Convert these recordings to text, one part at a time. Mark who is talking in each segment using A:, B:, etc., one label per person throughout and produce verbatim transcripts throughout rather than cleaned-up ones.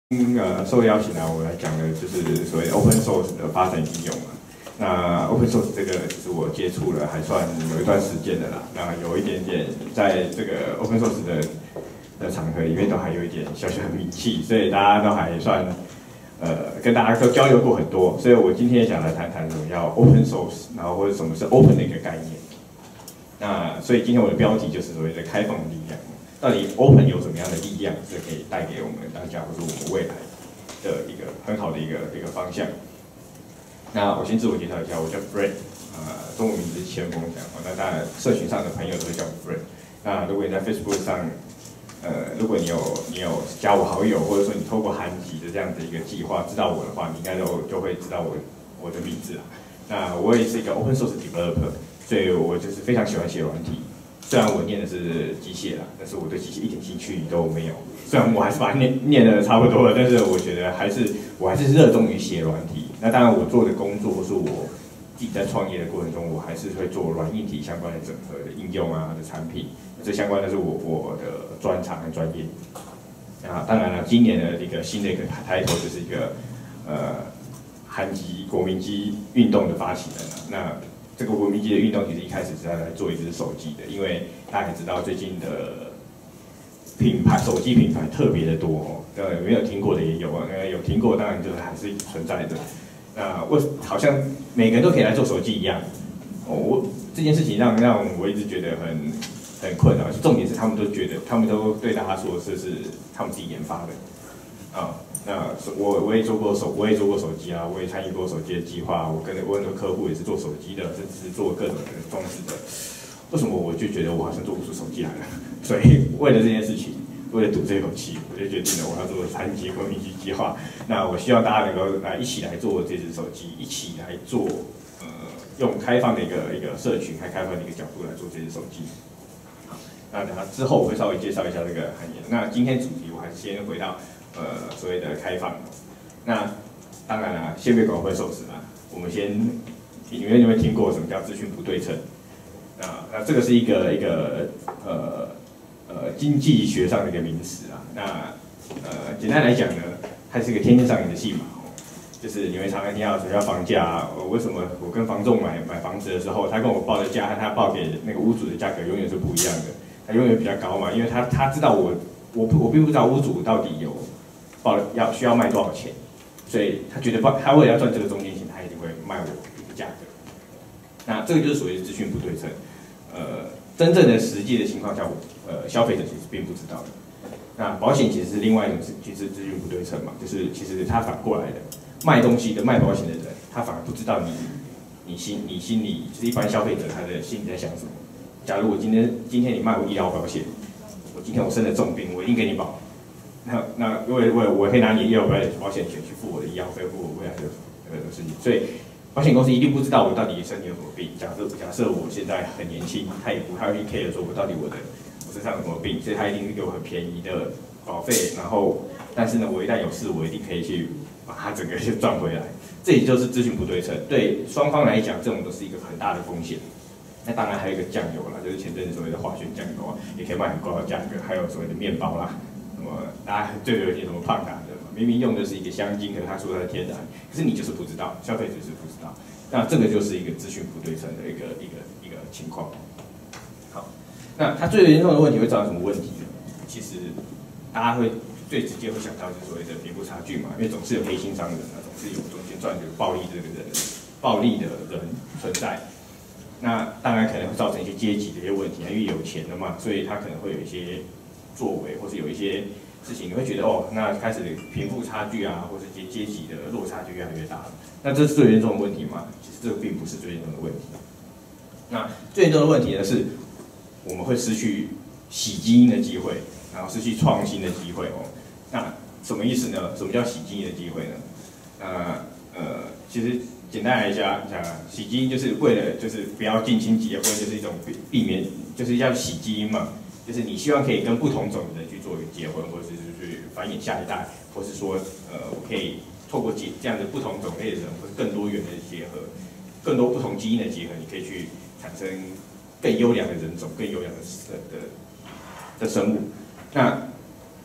A: 嗯，呃，受邀请来，我来讲的就是所谓 open source 的发展应用嘛。那 open source 这个是我接触了还算有一段时间的啦。那有一点点在这个 open source 的的场合里面都还有一点小小的名气，所以大家都还算呃跟大家都交流过很多。所以我今天也想来谈谈什么叫 open source， 然后或者什么是 open 的一个概念。那所以今天我的标题就是所谓的开放的力量。到底 Open 有什么样的力量是可以带给我们当下或者我们未来的一个很好的一个一个方向？那我先自我介绍一下，我叫 Fred， 呃，中文名字是千锋这样。那当然，社群上的朋友都会叫我 Fred。那如果你在 Facebook 上，呃，如果你有你有加我好友，或者说你透过韩籍的这样的一个计划知道我的话，你应该都就会知道我我的名字啦。那我也是一个 Open Source Developer， 所以我就是非常喜欢写软体。虽然我念的是机械啦，但是我对机械一点兴趣都没有。虽然我还是把它念念的差不多了，但是我觉得还是我还是热衷于写软体。那当然，我做的工作或是我自己在创业的过程中，我还是会做软硬体相关的整合的应用啊的产品。这相关的是我我的专长和专业。啊，当然了，今年的一个新的一个抬头就是一个呃韩籍国民机运动的发起人啊。那这个国民机的运动其实一开始是在来做一只手机的，因为大家也知道最近的品牌手机品牌特别的多哦，呃，没有听过的也有啊，呃，有听过当然就是还是存在的。那我好像每个人都可以来做手机一样，哦，我这件事情让让我一直觉得很很困扰，重点是他们都觉得他们都对大家说这是他们自己研发的，啊。那我我也做过手，我也做过手机啊，我也参与过手机的计划。我跟我很多客户也是做手机的，甚至是做各种的装置的。为什么我就觉得我好像做不出手机来了？所以为了这件事情，为了赌这口气，我就决定了我要做三级国民机计划。那我希望大家能够来一起来做这只手机，一起来做呃用开放的一个一个社群，还开放的一个角度来做这只手机。好，那等下之后我会稍微介绍一下这个含义。那今天主题我还是先回到。呃，所谓的开放，那当然啦，先别管会受死啦。我们先，你们有没有听过什么叫资讯不对称？啊，那这个是一个一个呃呃经济学上的一个名词啊。那呃简单来讲呢，它是一个天天上演的戏码哦。就是你会常常听到什么叫房价啊？我为什么我跟房仲买买房子的时候，他跟我报的价和他报给那个屋主的价格永远是不一样的，他永远比较高嘛，因为他他知道我我我并不知道屋主到底有。报要需要卖多少钱，所以他觉得他为了要赚这个中间钱，他一定会卖我一个价格。那这个就是所谓的资讯不对称。呃，真正的实际的情况下，呃，消费者其实并不知道的。那保险其实是另外一种，其实资讯不对称嘛，就是其实他反过来的，卖东西的卖保险的人，他反而不知道你你心你心里就是一般消费者他的心里在想什么。假如我今天今天你卖我医疗保险，我今天我生了重病，我一定给你保。那那因为我我可以拿你医疗保险钱去付我的医药费，付我未来的呃事情，所以保险公司一定不知道我到底身体有什么病。假设假设我现在很年轻，他也不太会 care 说我到底我的我身上有什么病，所以他一定给我很便宜的保费，然后但是呢，我一旦有事，我一定可以去把它整个就赚回来。这也就是资讯不对称，对双方来讲，这种都是一个很大的风险。那当然还有一个酱油啦，就是前阵子所谓的化学酱油啊，也可以卖很高的价格，还有所谓的面包啦。什么大家最流行什么胖达的，明明用的是一个香精，可是他说它是天然，可是你就是不知道，消费者是不知道。那这个就是一个资讯不对称的一个一个一个情况。好，那它最严重的问题会造成什么问题呢？其实大家会最直接会想到就是所谓的贫富差距嘛，因为总是有黑心商人啊，总是有中间赚这个暴利这个人暴利的人存在。那当然可能会造成一些阶级的一些问题，因为有钱了嘛，所以他可能会有一些。作为，或是有一些事情，你会觉得哦，那开始贫富差距啊，或是阶阶级的落差就越来越大了。那这是最严重的问题吗？其实这个并不是最严重的问题。那最严重的问题呢是，我们会失去洗基因的机会，然后失去创新的机会哦。那什么意思呢？什么叫洗基因的机会呢？那呃，其实简单来讲，讲洗基因就是为了就是不要近亲结婚，就是一种避免，就是要洗基因嘛。就是你希望可以跟不同种的人去做一个结婚，或者是去繁衍下一代，或是说，呃，我可以透过结这样的不同种类的人，或者更多元的结合，更多不同基因的结合，你可以去产生更优良的人种、更优良的的的生物。那，呃。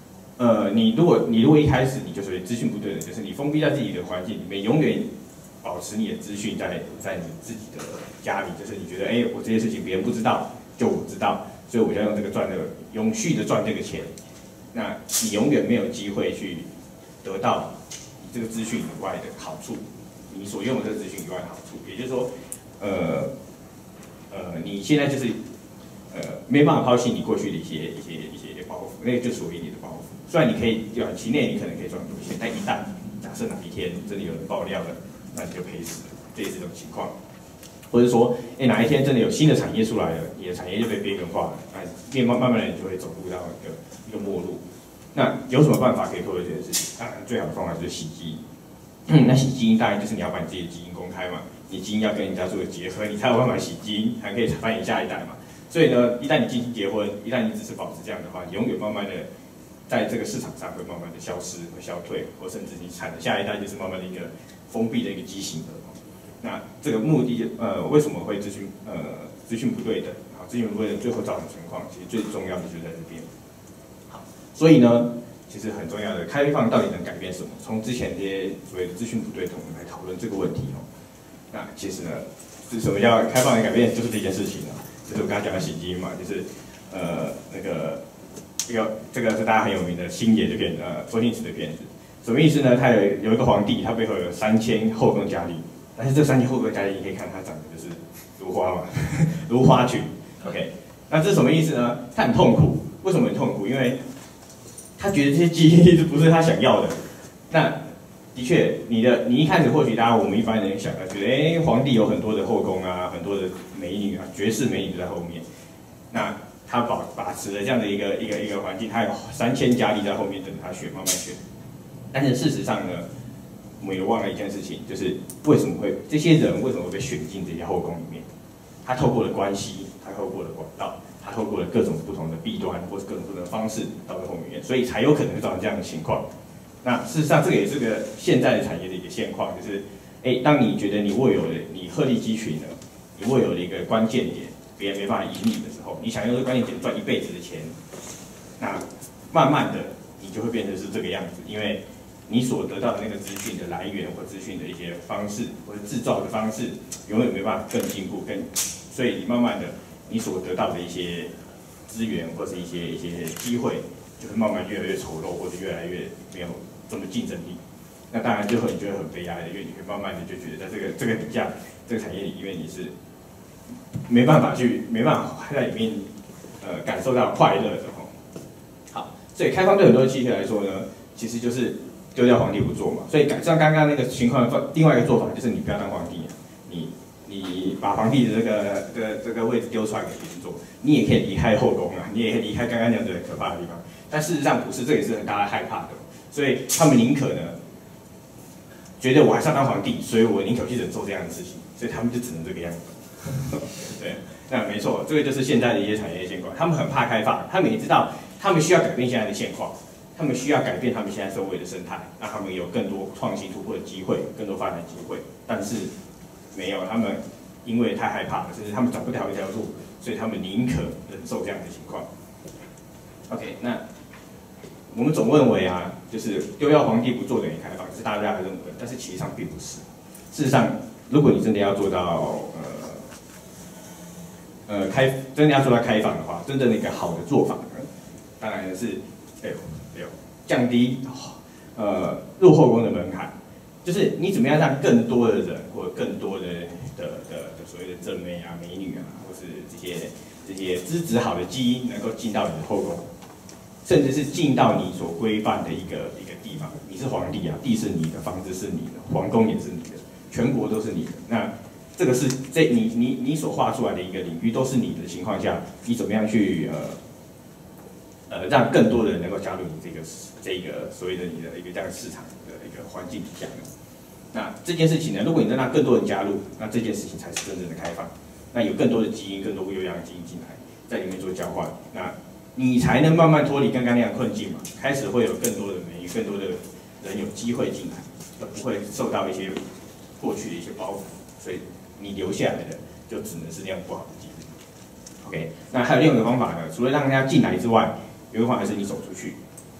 A: 呃，你如果你如果一开始你就是资讯不对的，就是你封闭在自己的环境里面，永远保持你的资讯在在你自己的家里，就是你觉得，哎、欸，我这些事情别人不知道，就我知道，所以我就要用这个赚这个永续的赚这个钱。那你永远没有机会去得到你这个资讯以外的好处，你所用的这个资讯以外的好处，也就是说，呃呃，你现在就是呃没办法抛弃你过去的一些一些一些包袱，那个就属于你的包袱。虽然你可以短期内你可能可以赚很多钱，但一旦假设哪一天真的有人爆料了，那你就赔死了，这也是一种情况。或者说，哎、欸，哪一天真的有新的产业出来了，你的产业就被边缘化了，那慢慢慢的你就会走入到一个一个没落。那有什么办法可以克服这件事情？当然，最好的方法就是洗基因。嗯、那洗基因当然就是你要把你自己的基因公开嘛，你基因要跟人家做个结合，你才有办法洗基因，才可以繁衍下一代嘛。所以呢，一旦你进行结婚，一旦你只是保持这样的话，你永远慢慢的在这个市场上会慢慢的消失、会消退，或甚至你产的下一代就是慢慢的一个封闭的一个畸形的。那这个目的，呃，为什么会资讯呃资讯不对等？好，资讯不对等最后造成情况，其实最重要的就是在这边。好，所以呢，其实很重要的，开放到底能改变什么？从之前这些所谓的资讯不对等，我们来讨论这个问题哦。那其实呢，是什么叫开放的改变？就是这件事情啊，就是我刚才讲的洗基因嘛，就是呃那个这个这个是大家很有名的星爷的片子，呃，周星驰的片子。什么意思呢？他有有一个皇帝，他背后有三千后宫佳丽。但是这三千后宫佳丽，你可以看它长得就是如花嘛，如花裙。OK， 那这是什么意思呢？他很痛苦，为什么很痛苦？因为他觉得这些基因不是他想要的。那的确，你的你一开始或许大家我们一般人想到，觉得哎、欸，皇帝有很多的后宫啊，很多的美女啊，绝世美女在后面。那他保把持了这样的一个一个一个环境，他有三千佳丽在后面等他选，慢慢选。但是事实上呢？我们也忘了一件事情，就是为什么会这些人为什么会被选进这些后宫里面？他透过了关系，他透过了管道，他透过了各种不同的弊端或者各种不同的方式到了后面，所以才有可能造成这样的情况。那事实上，这个也是个现在的产业的一个现况，就是，哎，当你觉得你握有了你鹤立鸡群了，你握有了一个关键点，别人没办法赢你的时候，你想用这个关键点赚一辈子的钱，那慢慢的你就会变成是这个样子，因为你所得到的那个资讯的来源或资讯的一些方式或者制造的方式，永远没办法更进步，更，所以你慢慢的，你所得到的一些资源或是一些一些机会，就会慢慢越来越丑陋，或者越来越没有这么竞争力。那当然就会你觉得很悲哀的，因为你会慢慢的就觉得在这个这个底下这个产业里面你是没办法去没办法在里面呃感受到快乐的哦。好，所以开放对很多企业来说呢，其实就是丢掉皇帝不做嘛，所以改像刚刚那个情况，另外一个做法就是你不要当皇帝，你你把皇帝的这个这个这个位置丢出来给别人做，你也可以离开后宫啊，你也可以离开刚刚那样子可怕的地方。但事实上不是，这也是很大家害怕的，所以他们宁可呢，觉得我还是要当皇帝，所以我宁可去忍受这样的事情，所以他们就只能这个样子。对，那没错，这个就是现在的一些产业现况，他们很怕开放，他们也知道他们需要改变现在的现况。他们需要改变他们现在周围的生态，让他们有更多创新突破的机会，更多发展机会。但是没有，他们因为太害怕了，甚至他们找不到一条路，所以他们宁可忍受这样的情况。OK， 那我们总认为啊，就是丢掉皇帝不做等于开放，这是大家的认为，但是其实上并不是。事实上，如果你真的要做到呃呃开，真的要做到开放的话，真正的一个好的做法呢，当然是哎呦。降低呃入后宫的门槛，就是你怎么样让更多的人或者更多的的的的所谓的正妹啊、美女啊，或是这些这些资质好的基因能够进到你的后宫，甚至是进到你所规范的一个一个地方。你是皇帝啊，地是你的，房子是你的，皇宫也是你的，全国都是你的。那这个是这你你你所画出来的一个领域都是你的情况下，你怎么样去呃？呃，让更多的人能够加入你这个这个所谓的你的一个这样市场的一个环境底下呢？那这件事情呢，如果你能让更多人加入，那这件事情才是真正的开放。那有更多的基因，更多不优良的基因进来，在里面做交换，那你才能慢慢脱离刚刚那样的困境嘛。开始会有更多的美女，更多的人有机会进来，而不会受到一些过去的一些包袱，所以你留下来的就只能是那样不好的基因。OK， 那还有另外一个方法呢，除了让人家进来之外，有一个方法是你走出去。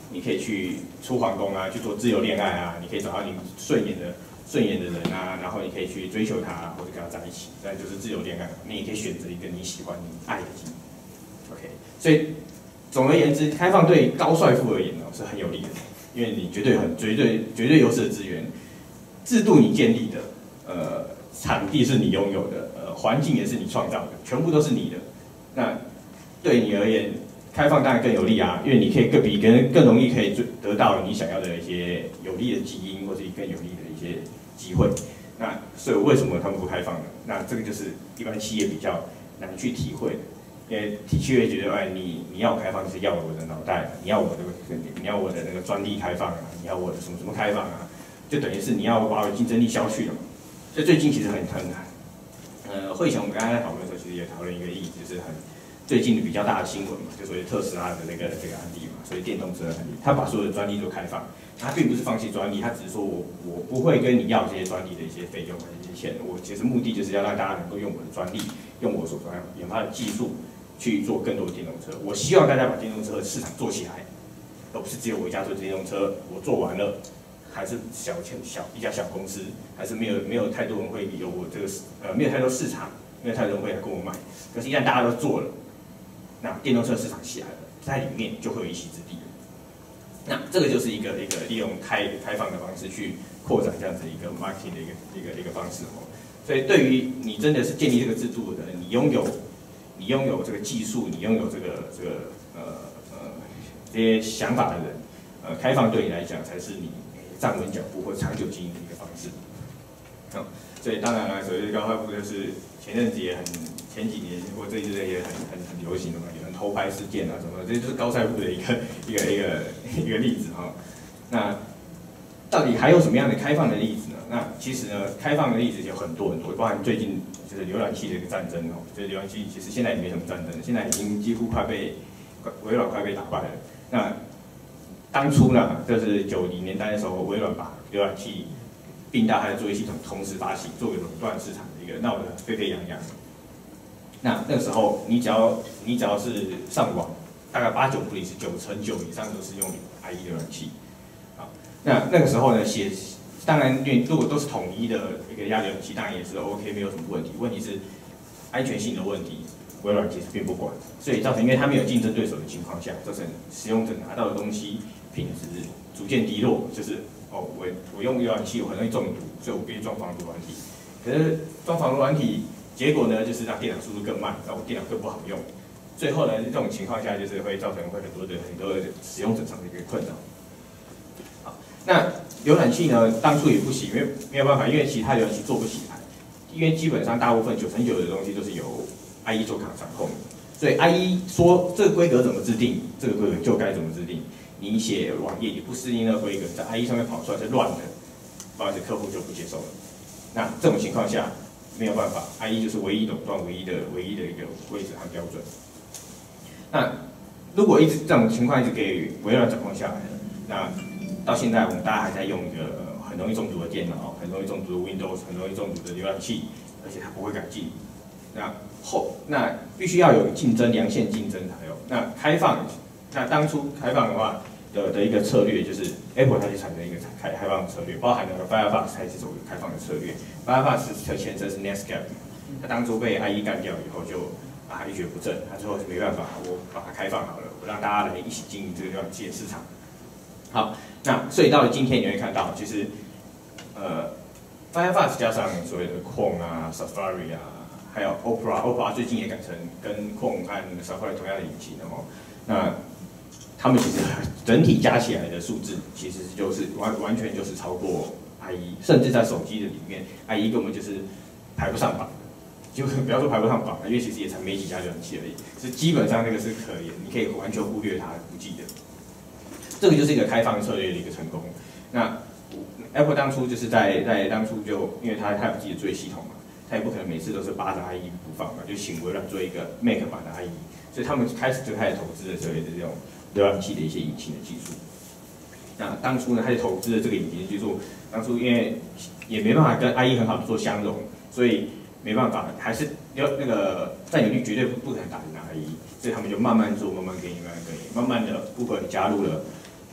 A: 你可以去出皇宫啊，去做自由恋爱啊，你可以找到你顺眼的顺眼的人啊，然后你可以去追求他，或者跟他在一起，那就是自由恋爱。你也可以选择一个你喜欢、你爱的基因。OK， 所以总而言之，开放对高帅富而言呢是很有利的，因为你绝对很绝对绝对优势的资源，制度你建立的，呃，场地是你拥有的，呃，环境也是你创造的，全部都是你的。那对你而言，开放当然更有利啊，因为你可以更比别人更容易可以得到你想要的一些有利的基因，或者更有利的一些机会。那所以为什么他们不开放呢？那这个就是一般企业比较难去体会的，因为企业觉得，哎，你你要开放就是要我的脑袋，你要我的你要我的那个专利开放啊，你要我的什么什么开放啊，就等于是你要把我的竞争力消去了嘛。所以最近其实很很呃，会前我们刚才在讨论的时候，其实也讨论一个例子，就是很最近比较大的新闻嘛，就所谓特斯拉的那个这个案例嘛，所以电动车的案例，他把所有的专利都开放，他并不是放弃专利，他只是说我我不会跟你要这些专利的一些费用和一些钱，我其实目的就是要让大家能够用我的专利，用我所研发的技术去做更多的电动车。我希望大家把电动车市场做起来，而不是只有我一家做电动车，我做完了。还是小小一家小公司，还是没有没有太多人会有我这个呃没有太多市场，没有太多人会来跟我买。可是，一旦大家都做了，那电动车市场起来了，在里面就会有一席之地了。那这个就是一个一个利用开开放的方式去扩展这样子一个 marketing 的一个一个一个方式哦。所以，对于你真的是建立这个制度的人，你拥有你拥有这个技术，你拥有这个这个呃呃这些想法的人，呃，开放对你来讲才是你站稳脚步或长久经营的一个方式。好，所以当然了，所谓的高帅富就是前阵子也很前几年或这一阵也很很很流行的嘛，有人偷拍事件啊什么的，这就是高帅富的一个一个一个一个例子哈。那到底还有什么样的开放的例子呢？那其实呢，开放的例子有很多很多，包含最近就是浏览器的一个战争哦，就是浏览器其实现在也没什么战争，现在已经几乎快被微软快被打败了。那当初呢，就是九零年代的时候，微软把浏览器并到它的作业系统同时发行，作为垄断市场的一个闹得沸沸扬扬。那那个时候，你只要你只要是上网，大概八九不离十，九成九以上都是用 I E 浏览器。好，那那个时候呢，写当然因为如果都是统一的一个压浏览器，当然也是 OK， 没有什么问题。问题是安全性的问题。微软其实并不管，所以造成因为它没有竞争对手的情况下，造成使用者拿到的东西品质逐渐低落。就是哦，我我用浏览器我很容易中毒，所以我必须装防毒软体。可是装防毒软体，结果呢就是让电脑速度更慢，让我电脑更不好用。最后呢，这种情况下就是会造成会很多的很多的使用者上的一个困扰。好，那浏览器呢，当初也不行，因为没有办法，因为其他浏览器做不起来，因为基本上大部分九成九的东西都是由I E 做掌控，所以 I E 说这个规格怎么制定，这个规格就该怎么制定。你写网页你不适应那个规格，在 I E 上面跑出来是乱的，不好意思，客户就不接受了。那这种情况下没有办法 ，I E 就是唯一垄断、唯一的、唯一的一个规则和标准。那如果一直这种情况一直给微软掌控下来了，那到现在我们大家还在用一个很容易中毒的电脑，很容易中毒的 Windows， 很容易中毒的浏览器，而且它不会改进。那后那必须要有竞争，良性竞争才有。那开放，那当初开放的话的的一个策略就是 Apple 它就产生一个开开放的策略，包含了 Firefox 它也是走一个开放的策略。Firefox 的前身是 Netscape， 它当初被 I E 干掉以后就啊一蹶不振，它最后是没办法，我把它开放好了，我让大家来一起经营这个浏览器的市场。好，那所以到了今天你会看到，其实呃 Firefox 加上所谓的 Chrome 啊、Safari 啊。还有 Opera，Opera 最近也改成跟 Chrome 和 Safari 同样的引擎了哦。那他们其实整体加起来的数字，其实就是完完全就是超过 I E， 甚至在手机的里面 ，I E 根本就是排不上榜，就不要说排不上榜，因为其实也才没几家浏览器而已，是基本上那个是可言，你可以完全忽略它，不记得。这个就是一个开放策略的一个成功。那 Apple 当初就是在在当初就因为它它有自己的作业系统嘛。他也不可能每次都是扒着 I E 不放嘛，就请微软做一个 Mac 版的 I E， 所以他们开始就开始投资了所谓的这种浏览器的一些引擎的技术。那当初呢，他就投资了这个引擎的技术，当初因为也没办法跟 I E 很好的做相容，所以没办法，还是要那个占有率绝对不不可能打赢 I E， 所以他们就慢慢做，慢慢给你，慢慢给你，慢慢的 Google 也加入了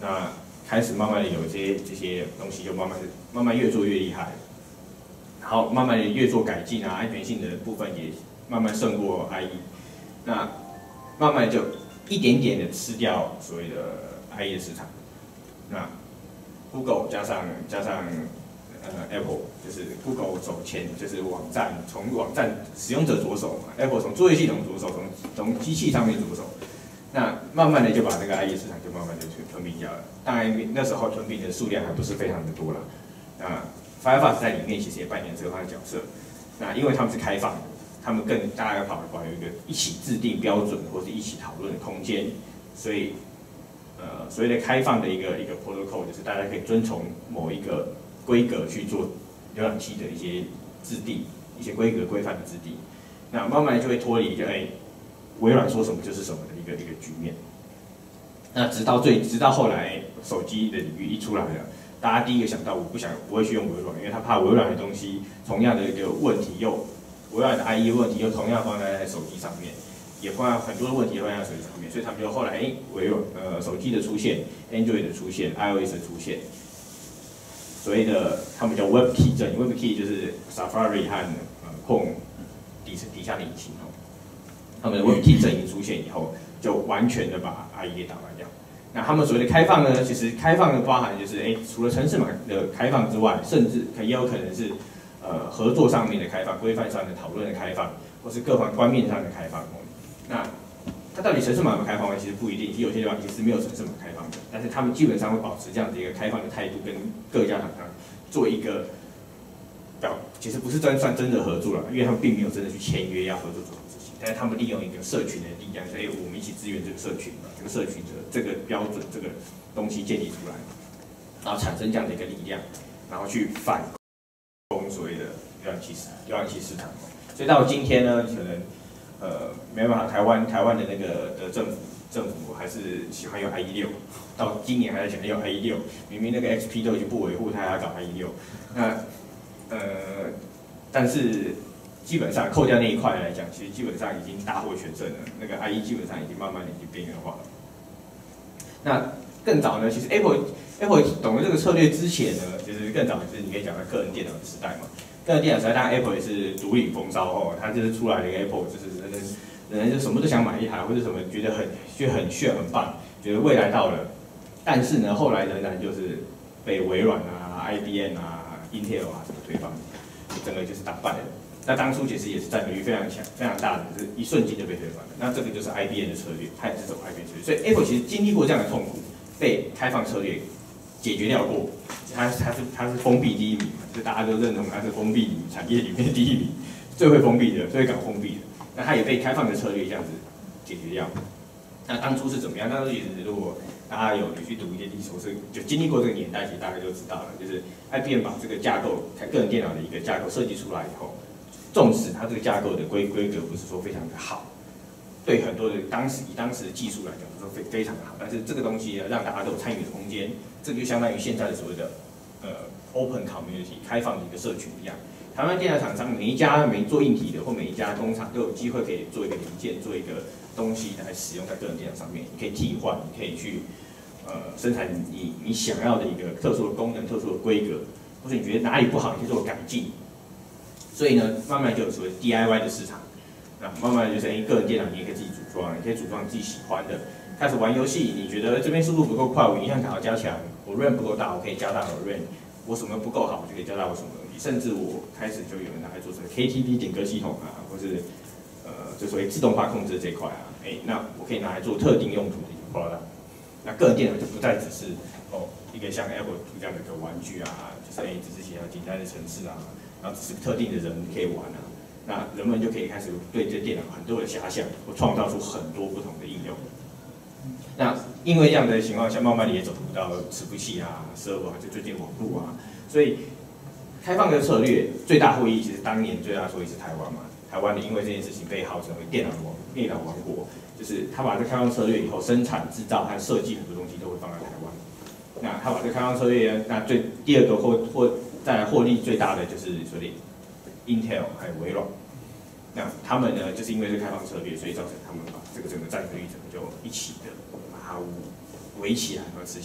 A: 那开始慢慢的有这些这些东西就慢慢慢慢越做越厉害，然后慢慢的越做改进啊，安全性的部分也慢慢胜过 I E， 那慢慢就一点点的吃掉所谓的 I E 的市场，那 Google 加上加上呃 Apple 就是 Google 走前，就是网站从网站使用者着手嘛 ，Apple 从作业系统着手，从从机器上面着手。那慢慢的就把这个 I E 市场就慢慢的吞并掉了。当然那时候吞并的数量还不是非常的多了。那 Firefox 在里面其实也扮演这个角色。那因为他们是开放的，他们更大概跑保有一个一起制定标准或者一起讨论的空间，所以呃所谓的开放的一个一个 protocol 就是大家可以遵从某一个规格去做浏览器的一些制定，一些规格规范的制定。那慢慢就会脱离就哎。微软说什么就是什么的一个一个局面。那直到最直到后来手机的领域一出来了，大家第一个想到我不想不会去用微软，因为他怕微软的东西同样的一个问题又微软的 I E 问题又同样放在手机上面，也放很多的问题也放在手机上面，所以他们就后来哎微软呃手机的出现 ，Android 的出现 ，iOS 的出现，所谓的他们叫 WebKey 阵营 ，WebKey 就是 Safari 和呃 Chrome 底底下的引擎哦。他们的 WebKey 阵营出现以后，就完全的把 I E 给打败掉。那他们所谓的开放呢，其实开放的包含就是，哎，除了程式码的开放之外，甚至也有可能是，呃，合作上面的开放、规范上的讨论的开放，或是各方观念上的开放。那它到底程式码有没有开放呢？其实不一定，其实有些地方其实没有程式码开放的，但是他们基本上会保持这样的一个开放的态度，跟各家厂商做一个表，其实不是真算真的合作了，因为他们并没有真的去签约要合作做。但是他们利用一个社群的力量，所以我们一起支援这个社群，把这个社群的这个标准、这个东西建立出来，然后产生这样的一个力量，然后去反攻所谓的浏览器市浏览器市场。所以到今天呢，可能呃没办法，台湾台湾的那个的政府政府还是喜欢用 I E 六，到今年还在想用 I E 六，明明那个 X P 都已经不维护，他还要搞 I E 六，那呃但是。基本上扣掉那一块来讲，其实基本上已经大获全胜了。那个 I E 基本上已经慢慢的已经边缘化了。那更早呢，其实 Apple Apple 懂了这个策略之前呢，就是更早就是你可以讲到个人电脑的时代嘛。个人电脑时代，当然 Apple 也是独领风骚哦，它就是出来了一个 Apple， 就是人人人就什么都想买一台，或者什么觉得很觉得很炫很棒，觉得未来到了。但是呢，后来仍然就是被微软啊、I B M 啊、Intel 啊什么推翻，整个就是打败了。那当初其实也是占有率非常强、非常大的，就是一瞬间就被推翻了。那这个就是 I B M 的策略，它也是走 I B M 策略。所以 Apple 其实经历过这样的痛苦，被开放策略解决掉过。它它是它是封闭第一名嘛，就大家都认同它是封闭产业里面的第一名，最会封闭的、最搞封闭的。那它也被开放的策略这样子解决掉。那当初是怎么样？当初也是如果大家有有去读一些历史，是就经历过这个年代，其实大概就知道了，就是 I B M 把这个架构，个人电脑的一个架构设计出来以后。纵使它这个架构的规规格不是说非常的好，对很多的当时以当时的技术来讲说非非常的好，但是这个东西让大家都有参与的空间，这个就相当于现在的所谓的呃 open community 开放的一个社群一样。台湾电脑厂商每一家每做硬体的或每一家工厂都有机会可以做一个零件，做一个东西来使用在个人电脑上面，你可以替换，你可以去呃生产你你想要的一个特殊的功能、特殊的规格，或者你觉得哪里不好，你可以做改进。所以呢，慢慢就有所谓 D I Y 的市场，那慢慢就是哎，个人电脑你也可以自己组装，你可以组装自己喜欢的。开始玩游戏，你觉得这边速度不够快，我影像卡要加强，我 RAM 不够大，我可以加大我的 RAM， 我什么不够好，我就可以加大我什么东西。甚至我开始就有人拿来做成 K T V 点歌系统啊，或是呃，就所谓自动化控制这一块啊，哎，那我可以拿来做特定用途的一个 product。那个人电脑就不再只是哦一个像 Apple 这样的一个玩具啊，就是哎只是写简单的程式啊。然后只是特定的人可以玩啊，那人们就可以开始对这电脑很多的遐想，或创造出很多不同的应用。那因为这样的情况下，慢慢的也走入到伺服器啊、server 啊，就最近网络啊，所以开放的策略最大获益，其实当年最大获益是台湾嘛。台湾的因为这件事情被号称为电脑王、电脑王国，就是他把这开放策略以后，生产、制造和设计很多东西都会放在台湾。那他把这开放策略，那最第二个或或再来获利最大的就是所谓 Intel 还有微软，那他们呢，就是因为这开放策略，所以造成他们把这个整个占有率整个就一起的把它围起来，然后吃下来。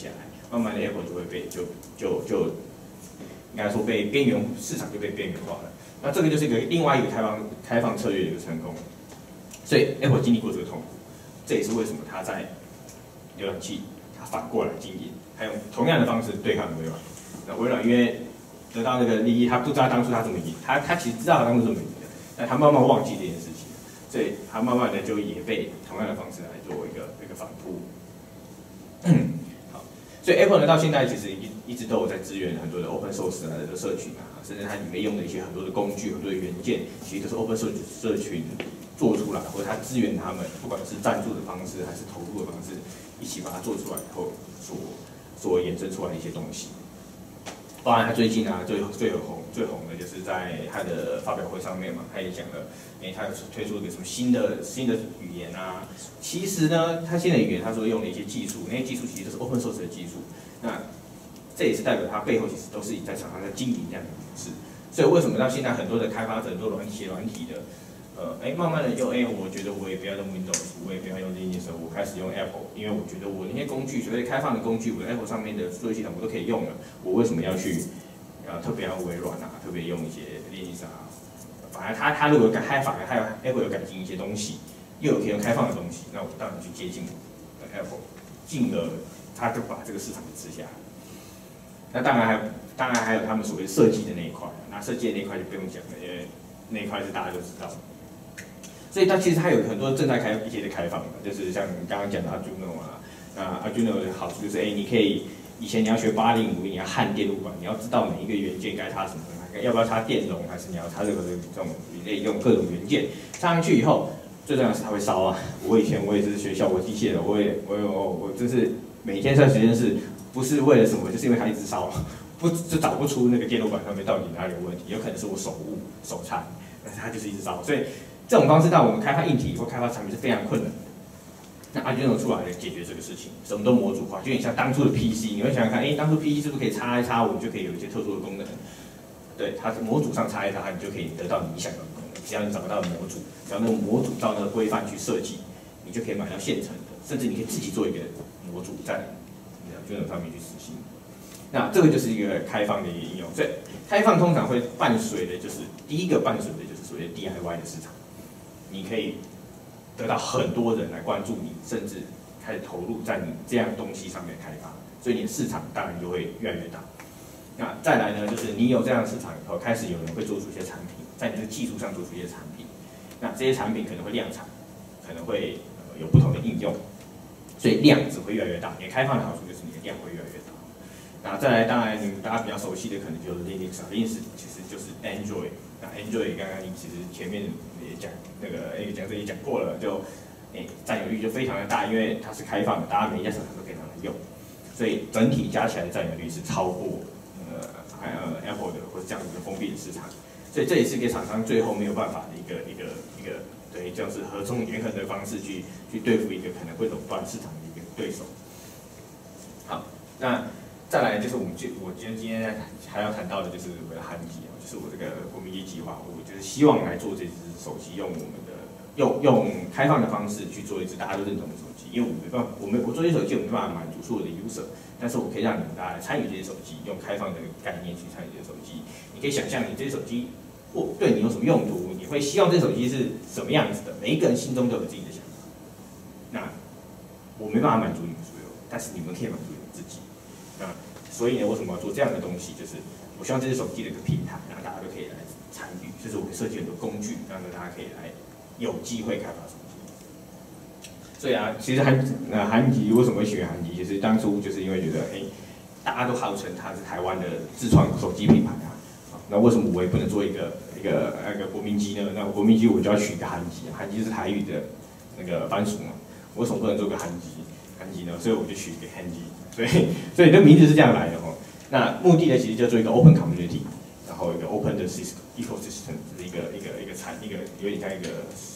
A: 慢慢的 Apple 就会被就就就应该说被边缘市场就被边缘化了。那这个就是一个另外一个开放开放策略的一个成功。所以 Apple 经历过这个痛苦，这也是为什么它在浏览器它反过来经营，还用同样的方式对抗微软。那微软因为得到那个利益，他不知道当初他怎么赢，他他其实知道他当初怎么赢的，但他慢慢忘记这件事情，所以他慢慢的就也被同样的方式来做一个一个反扑。好，所以 Apple 呢到现在其实一一直都有在支援很多的 open source 的社群啊，甚至它里面用的一些很多的工具、很多的元件，其实都是 open source 社群做出来，或者它支援他们，不管是赞助的方式还是投入的方式，一起把它做出来以后所所衍生出来的一些东西。当然，他最近啊最最红最红的就是在他的发表会上面嘛，他也讲了，哎、欸，他推出一个什么新的新的语言啊。其实呢，他新的语言他说用了一些技术，那些技术其实都是 open source 的技术。那这也是代表他背后其实都是在厂商在经营这样的模式。所以为什么到现在很多的开发者，很多软体软体的，呃，哎、欸，慢慢的用，哎、欸，我觉得我也不要用 Windows， 我也不要用 Linux， 我开始用 Apple， 因为我觉得我那些工具，所谓开放的工具，我 Apple 上面的作业系统我都可以用了，我为什么要去？呃，特别要微软啊，特别用一些 Linux 啊，反而它它如果改，它反而还有 Apple 有改进一些东西，又有可以用开放的东西，那我当然去接近 Apple， 进而它就把这个市场给吃下来。那当然还当然还有他们所谓设计的那一块，那设计的那一块就不用讲了，因为那一块是大家都知道。所以它其实它有很多正在开一些的开放的，就是像刚刚讲的 Arduino 啊，那 Arduino 的好处就是，哎、欸，你可以。以前你要学八零五，你要焊电路板，你要知道每一个元件该插什么，要不要插电容，还是你要插这个这种你可以用各种元件插上去以后，最重要的是它会烧啊。我以前我也是学效果机械的，我也我有我就是每天在实验室，不是为了什么，就是因为它一直烧，不就找不出那个电路板上面到底哪里有问题，有可能是我手误手残，但是它就是一直烧，所以这种方式让我们开发硬体或开发产品是非常困难的。那 Arduino 出来了解决这个事情，什么都模组化，就有点像当初的 P C， 你会想想看，哎、欸，当初 P C 是不是可以插一插，我们就可以有一些特殊的功能？对，它是模组上插一插，你就可以得到你想要的功能。只要你找到模组，只要那个模组照那个规范去设计，你就可以买到现成的，甚至你可以自己做一个模组在你的 Arduino 上面去实行。那这个就是一个开放的一个应用，所以开放通常会伴随的就是第一个伴随的就是所谓的 D I Y 的市场，你可以得到很多人来关注你，甚至开始投入在你这样东西上面开发，所以你的市场当然就会越来越大。那再来呢，就是你有这样的市场以后，开始有人会做出一些产品，在你的技术上做出一些产品，那这些产品可能会量产，可能会、呃、有不同的应用，所以量只会越来越大。你开放的好处就是你的量会越来越大。那再来，当然你们大家比较熟悉的可能就是 Linux 啊 ，Linux 其实就是 Android。那 Android 刚刚你其实前面也讲那个 A 讲这也讲过了，就诶占有率就非常的大，因为它是开放的，大家每一家厂商都可以拿来用，所以整体加起来的占有率是超过呃呃 Apple 的或者这样子的封闭的市场，所以这也是给厂商最后没有办法的一个一个一个等于就是合纵连横的方式去去对付一个可能会垄断市场的一个对手。好，那再来就是我们就我今天今天还要谈到的就是我的韩籍啊，就是我这个国民级计划，我就是希望来做这只手机，用我们的用用开放的方式去做一只大家都认同的手机，因为我没办法，我们我做这些手机我没办法满足所有的 user， 但是我可以让你们大家来参与这些手机，用开放的概念去参与这些手机。你可以想象你这些手机或对你有什么用途，你会希望这手机是什么样子的，每一个人心中都有自己的想法。那我没办法满足你们所有，但是你们可以满足你们自己。那所以呢，为什么要做这样的东西？就是我希望这是手机的一个平台，让大家都可以来参与。就是我会设计很多工具，让大家可以来有机会开发手机。所以啊，其实韩呃韩籍为什么会选韩籍？其实当初就是因为觉得，哎、欸，大家都号称它是台湾的自创手机品牌啊。那为什么我也不能做一个一个那个国民机呢？那国民机我就要取一个韩籍，韩籍是台语的那个番薯嘛，我为什么不能做个韩籍？韩籍呢？所以我就取一个韩籍。所以，所以这名字是这样来的哦。那目的呢，其实就做一个 open community， 然后一个 open 的 ecosystem， 是一个一个一个产一个有点像一个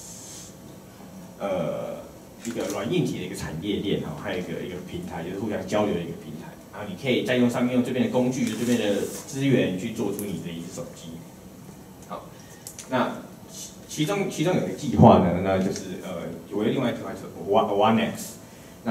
A: 呃一个软硬体的一个产业链哈，还有一个一个平台，就是互相交流的一个平台。然后你可以再用上面用这边的工具、这边的资源去做出你的一只手机。好，那其中其中有一个计划呢，那就是呃，我的另外一个计划是 One One X。那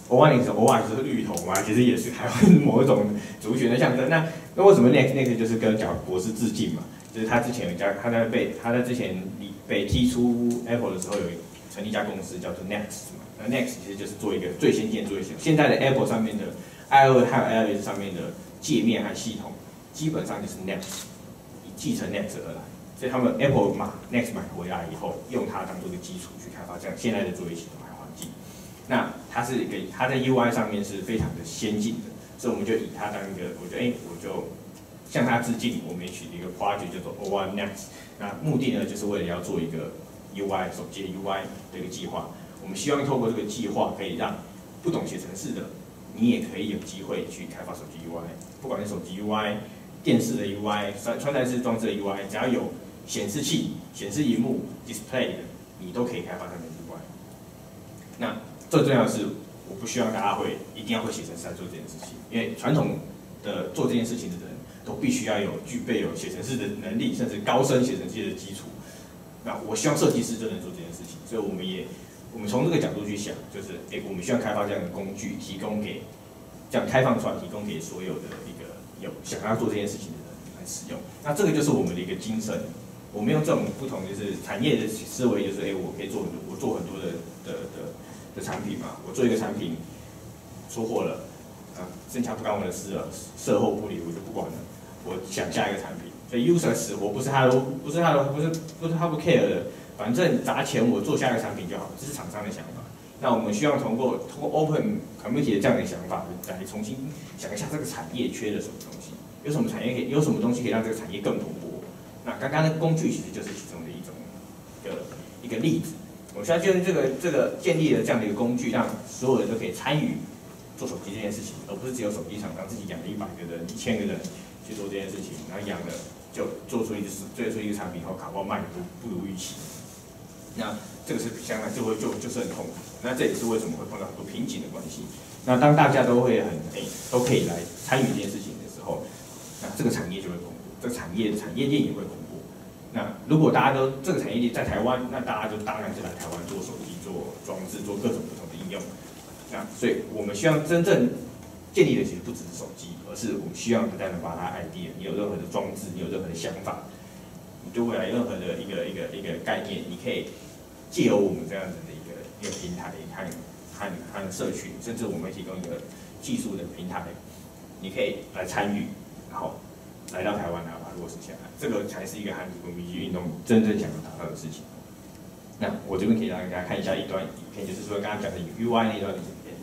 A: O one Next O one 就是绿头嘛，其实也是台湾某一种族群的象征。那那为什么 Next Next 就是跟贾博士致敬嘛？就是他之前有一家，他在被他在之前被踢出 Apple 的时候，有成立一家公司叫做 Next 嘛。那 Next 其实就是做一个最先进、最先现在的 Apple 上面的 iOS 还有 iOS 上面的界面和系统，基本上就是 Next 继承 Next 而来。所以他们 Apple 买 Next 买回来以后，用它当做一个基础去开发这样现在的作业系统和环境。那它是一个它在 U I 上面是非常的先进的，所以我们就以它当一个，我觉得哎、欸，我就向它致敬。我们也取了一个 project 叫做 O one Next。那目的呢，就是为了要做一个 U I 手机的 U I 的一个计划。我们希望透过这个计划，可以让不懂写程式的你也可以有机会去开发手机 U I， 不管是手机 U I、电视的 U I、穿穿戴式装置的 U I， 只要有显示器、显示萤幕 display 的，你都可以开发它的 U I。那最重要的是，我不希望大家会一定要会写程式来做这件事情，因为传统的做这件事情的人都必须要有具备有写程式的能力，甚至高深写程式的基础。那我希望设计师就能做这件事情，所以我们也我们从这个角度去想，就是哎、欸，我们希望开发这样的工具，提供给这样开放出来，提供给所有的一个有想要做这件事情的人来使用。那这个就是我们的一个精神。我们用这种不同就是产业的思维，就是哎、欸，我可以做很多，我做很多的的的的产品嘛，我做一个产品出货了，啊，剩下不干我的事了，售后不理我就不管了，我想下一个产品。所以 user 死活不是他的，不是他的，不是不是他不 care 的，反正砸钱我做下一个产品就好，这是厂商的想法。那我们希望通过通过 open community 的这样的想法，来重新想一下这个产业缺了什么东西，有什么产业可以，有什么东西可以让这个产业更蓬勃。那刚刚的工具其实就是其中的一种一个一个例子。我相信这个这个建立了这样的一个工具，让所有人都可以参与做手机这件事情，而不是只有手机厂商自己养了一百个人、一千个人去做这件事情，然后养了就做出一个做出一个产品后，卡包卖的不不如预期。那这个是相当就会就就是很痛苦。那这也是为什么会碰到很多瓶颈的关系。那当大家都会很哎、欸、都可以来参与这件事情的时候，那这个产业就会蓬勃，这个产业产业链也会蓬勃。那如果大家都这个产业链在台湾，那大家就当然是来台湾做手机、做装置、做各种不同的应用。那所以我们希望真正建立的其实不只是手机，而是我们希望大家能把它 idea， 你有任何的装置，你有任何的想法，你对未来任何的一个一个一个概念，你可以借由我们这样子的一个一个平台和和和社群，甚至我们会提供一个技术的平台，你可以来参与，然后来到台湾来把它落实下来，这个才是一个韩国民族运动真正想要达到的事情。那我这边可以让大家看一下一段影片，就是说刚刚讲的 U I 那一段影片。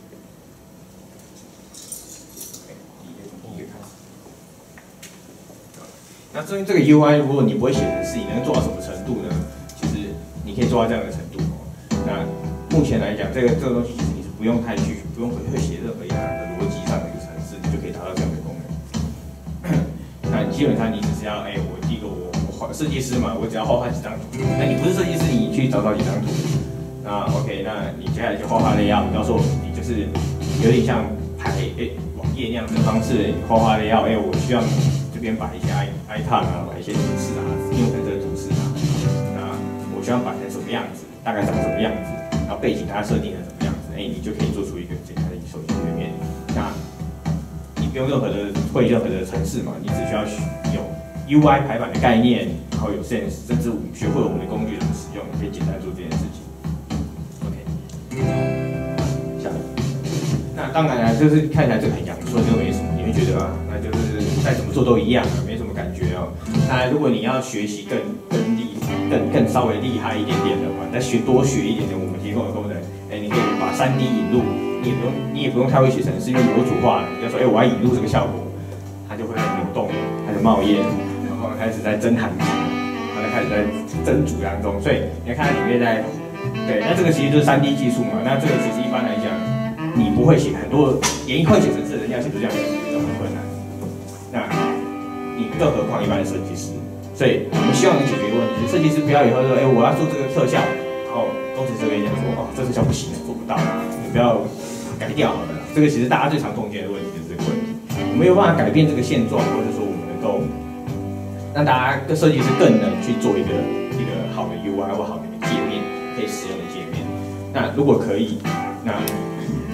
A: 那至于这个 U I， 如果你不会写程式，你能做到什么程度呢？其实你可以做到这样的程度哦。那目前来讲，这个这个东西其实你是不用太去，不用会会写任何一行的逻辑上的一个程式，你就可以达到这样的功能。那基本上你只是要，哎、欸，我第一个我我画设计师嘛，我只要画画几张图。那你不是设计师，你去找找几张图。那 OK， 那你接下来就画画类要，比方说你就是有点像排哎、欸、网页那样的方式，你画画类要，哎、欸，我需要这边摆一些 icon 啊，摆一些图示啊，用成这个图示啊。那我需要摆成什么样子，大概长什么样子，然后背景它设定成什么样子，哎、欸，你就可以做出一个简单的手机页面。那你不用任何的会任何的程式嘛，你只需要有 U I 排版的概念，然后有 sense， 甚至学会我们的工具怎么使用，你可以简单做这件事情。OK， 下来，那当然了，就是看起来这个很阳春，就没什么，你会觉得啊，那就是再怎么做都一样，没什么感觉哦。那如果你要学习更更厉、更更稍微厉害一点点的话，再学多学一点点我们提供的功能，哎，你可以把 三 D 引入。你也不用，你也不用太会写程式，因为模组化了。你就说，哎、欸，我要引入这个效果，它就会开始扭动，开始冒烟，然后开始在增含值，然后开始在增组当中。所以你看它里面在，对，那这个其实就是 三 D 技术嘛。那这个其实一般来讲，你不会写很多，连一块写程式的人要写出这样的东西都很困难。那你更何况一般的设计师。所以我们希望能解决一个问题，设计师不要以后说，哎、欸，我要做这个特效，然后工程师跟你讲说，哦，这个特效不行，做不到，你不要。改掉好了，这个其实大家最常碰见的问题就是这个问题。我们没有办法改变这个现状，或者说我们能够让大家跟设计师更能去做一个一个好的 U I 或好的一个界面，可以使用的界面。那如果可以，那这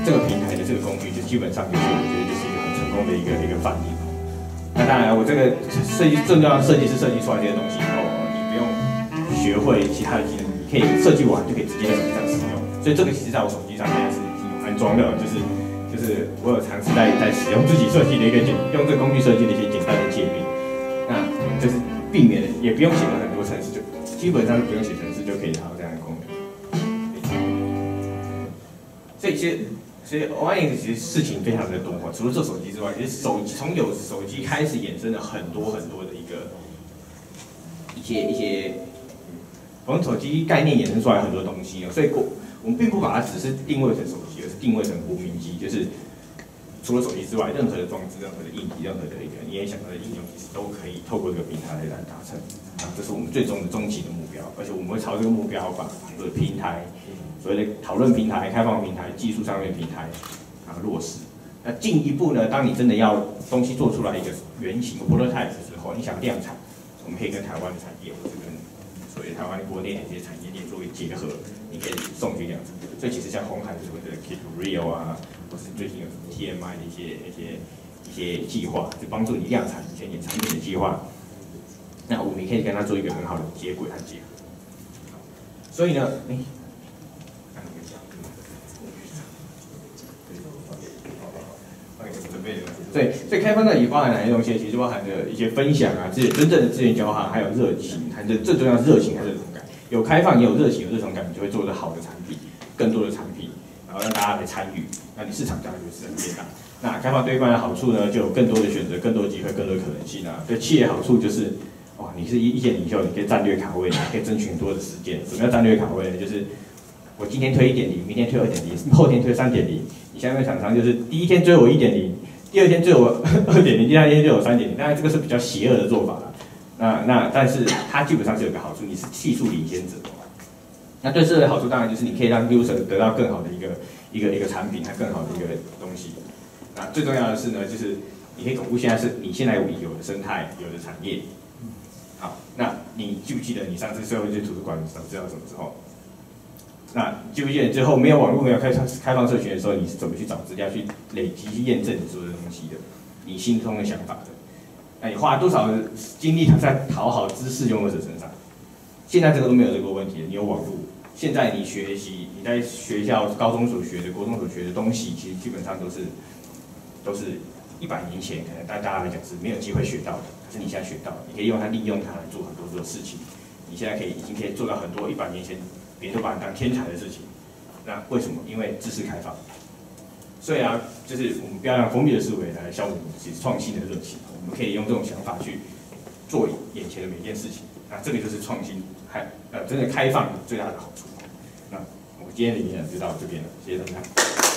A: 这个平台的这个工具，就基本上就是我觉得就是一个很成功的一个一个范例。那当然，我这个设计最重要的设计师设计出来这些东西以后，你不用学会其他的技能，你可以设计完就可以直接在手机上使用。所以这个其实在我手机上现在是已经有安装的，就是就是我有尝试在在使用自己设计的一个简，用这个工具设计的一些简单的界面，那就是避免也不用写很多程式，就基本上是不用写程式就可以达到这样的功能。所以其实所以 O I X 其实事情非常的多，除了做手机之外，其实手机从有手机开始衍生了很多很多的一个一些一些从手机概念衍生出来很多东西哦，所以我我们并不把它只是定位成手机，而是定位成国民机，就是除了手机之外，任何的装置、任何的硬体、任何的一个你也想到的应用，其实都可以透过这个平台来达成。啊，这是我们最终的终极的目标，而且我们会朝这个目标把很多的平台。所谓的讨论平台、开放平台、技术上面平台啊落实。那进一步呢，当你真的要东西做出来一个原型 prototype 之后，你想量产，我们可以跟台湾的产业或者跟所谓台湾国内的这些产业链作为结合，你可以送去量产。所以其实像鸿海的所谓的 Keep Real 啊，或是最近有什么 T M I 的一些一些一些计划，就帮助你量产一些你产品的计划。那我们也可以跟它做一个很好的接轨和结合。所以呢，哎。对，所以开放到底包含哪些东西？其实包含着一些分享啊，资源真正的资源交换，还有热情，还是最重要的热情和热衷感。有开放，也有热情，有热衷感，你就会做得好的产品，更多的产品，然后让大家来参与，那你市场当然就是很变大。那开放对一般的好处呢，就有更多的选择，更多的机会，更多的可能性啊。对企业好处就是，哇，你是意见领袖，你可以战略卡位，你可以争取很多的时间。什么叫战略卡位呢？就是我今天推一点零，明天推二点零，后天推三点零。你下面厂商就是第一天追我一点零。第二天就有二点零，第三天就有三点零，当然这个是比较邪恶的做法了。那那但是它基本上是有个好处，你是技术领先者。那对社会的好处当然就是你可以让 user 得到更好的一个一个一个产品，和更好的一个东西。那最重要的是呢，就是你可以巩固现在是你现在有的生态、有的产业。好，那你记不记得你上次社会去图书馆找资料什么时候？那记不记得最后没有网络、没有开开放社群的时候，你是怎么去找资料、去累积、去验证你说的东西的？你心中的想法的？那你花多少精力在讨好知识拥有者身上？现在这个都没有这个问题了，你有网络。现在你学习，你在学校、高中所学的、国中所学的东西，其实基本上都是都是一百年前可能对大家来讲是没有机会学到的，可是你现在学到了，你可以用它、利用它来做很多做事情。你现在可以已经可以做到很多一百年前别人都把你当天才的事情。那为什么？因为知识开放。所以啊，就是我们不要让封闭的思维来消磨我们自己创新的热情，我们可以用这种想法去做眼前的每件事情。那这个就是创新，还呃真的开放最大的好处。那我今天的演讲就到这边了，谢谢大家。